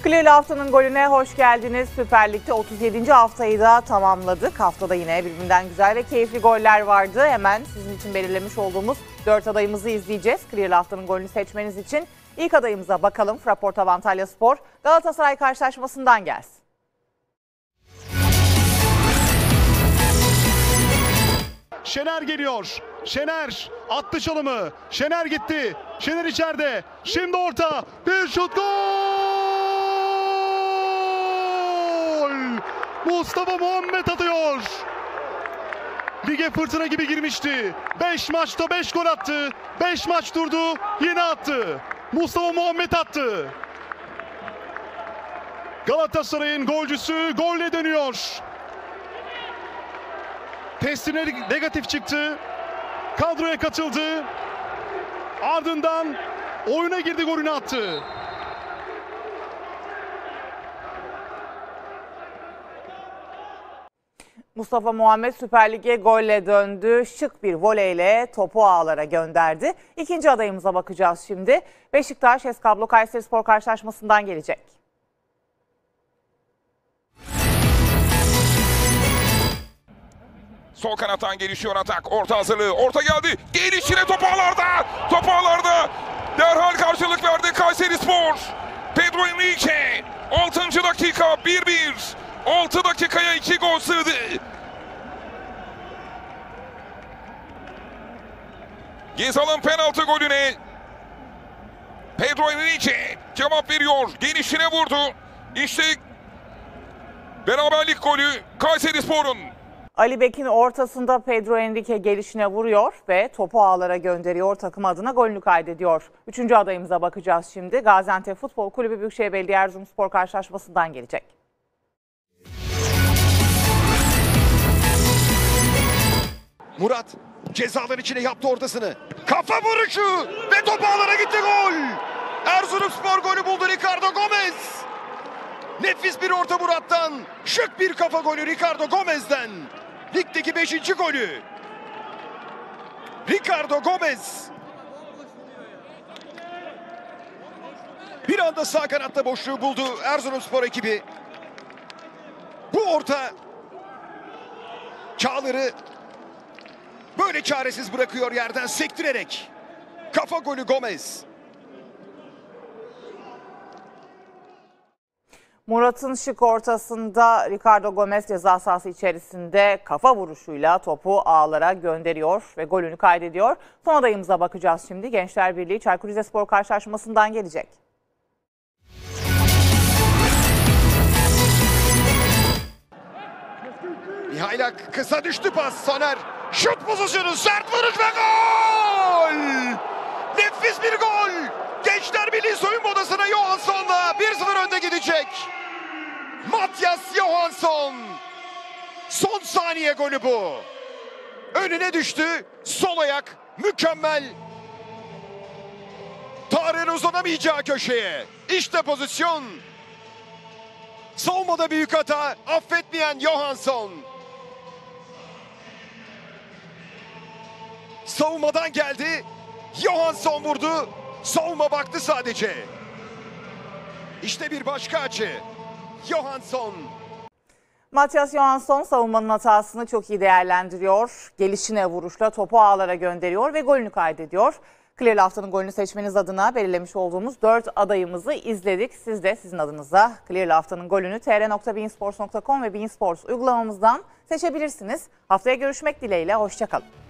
Clear'li haftanın golüne hoş geldiniz. Süper Lig'de 37. haftayı da tamamladık. Haftada yine birbirinden güzel ve keyifli goller vardı. Hemen sizin için belirlemiş olduğumuz 4 adayımızı izleyeceğiz. Clear'li haftanın golünü seçmeniz için ilk adayımıza bakalım. Fraportav Antalyaspor Galatasaray karşılaşmasından gelsin. Şener geliyor. Şener attı çalımı. Şener gitti. Şener içeride. Şimdi orta. Bir şut, gol! Mustafa Muhammed atıyor. Lige fırtına gibi girmişti. 5 maçta 5 gol attı. 5 maç durdu. Yine attı. Mustafa Muhammed attı. Galatasaray'ın golcüsü golle dönüyor. Testine negatif çıktı. Kadroya katıldı. Ardından oyuna girdi, golünü attı. Mustafa Muhammed Süper Lig'e golle döndü. Şık bir voleyle topu ağlara gönderdi. İkinci adayımıza bakacağız şimdi. Beşiktaş Eskablo Kayserispor karşılaşmasından gelecek. Sol kanattan gelişiyor atak. Orta hazırlığı. Orta geldi. Gelişine top ağlarda. Top ağlarda. Derhal karşılık verdi Kayserispor. Pedro Henrique. 6. dakika 1-1. 6 dakikaya 2 gol sığdı. Gezal'ın penaltı golüne Pedro Henrique cevap veriyor. Gelişine vurdu. İşte beraberlik golü Kayserispor'un. Ali Bek'in ortasında Pedro Henrique gelişine vuruyor ve topu ağlara gönderiyor. Takım adına golünü kaydediyor. Üçüncü adayımıza bakacağız şimdi. Gaziantep Futbol Kulübü Büyükşehir Belediye Erzurumspor karşılaşmasından gelecek. Murat cezaların içine yaptı ortasını. Kafa vuruşu ve top ağlara gitti, gol. Erzurumspor golü buldu, Ricardo Gomez. Nefis bir orta Murat'tan. Şık bir kafa golü Ricardo Gomez'den. Ligdeki 5. golü. Ricardo Gomez. Bir anda sağ kanatta boşluğu buldu Erzurumspor ekibi. Bu orta Çağlar'ı böyle çaresiz bırakıyor yerden sektirerek. Kafa golü Gomez. Murat'ın şık ortasında Ricardo Gomez ceza sahası içerisinde kafa vuruşuyla topu ağlara gönderiyor ve golünü kaydediyor. Son adayımıza bakacağız şimdi. Gençler Birliği Çaykur Rizespor karşılaşmasından gelecek. Mihailak kısa düştü pas. Soner şut pozisyonu, sert vuruş ve gol! Nefis bir gol! Gençler Birliği soyunma odasına Johansson'la 1-0 önde gidecek. Mathias Johansson. Son saniye golü bu. Önüne düştü. Sol ayak mükemmel. Tarık'ın uzanamayacağı köşeye. İşte pozisyon. Savunmada büyük hata. Affetmeyen Johansson. Savunmadan geldi. Johansson vurdu. Savunma baktı sadece. İşte bir başka açı. Johansson. Mathias Johansson savunmanın hatasını çok iyi değerlendiriyor. Gelişine vuruşla topu ağlara gönderiyor ve golünü kaydediyor. Clear'li haftanın golünü seçmeniz adına belirlemiş olduğumuz 4 adayımızı izledik. Siz de sizin adınıza Clear'li haftanın golünü tr.beinsports.com ve Bein Sports uygulamamızdan seçebilirsiniz. Haftaya görüşmek dileğiyle, hoşça kalın.